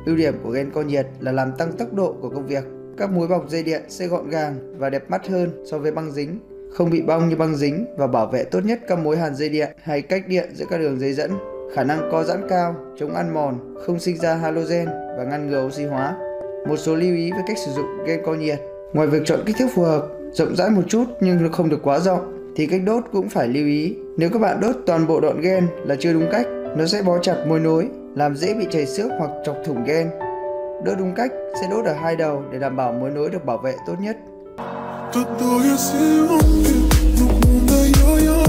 Ưu điểm của gen co nhiệt là làm tăng tốc độ của công việc. Các mối bọc dây điện sẽ gọn gàng và đẹp mắt hơn so với băng dính, không bị bong như băng dính và bảo vệ tốt nhất các mối hàn dây điện hay cách điện giữa các đường dây dẫn. Khả năng co giãn cao, chống ăn mòn, không sinh ra halogen và ngăn ngừa oxy hóa. Một số lưu ý về cách sử dụng gen co nhiệt. Ngoài việc chọn kích thước phù hợp, rộng rãi một chút nhưng không được quá rộng, thì cách đốt cũng phải lưu ý. Nếu các bạn đốt toàn bộ đoạn gen là chưa đúng cách, nó sẽ bó chặt mối nối, làm dễ bị chảy xước hoặc chọc thủng gen. Đốt đúng cách sẽ đốt ở hai đầu để đảm bảo mối nối được bảo vệ tốt nhất.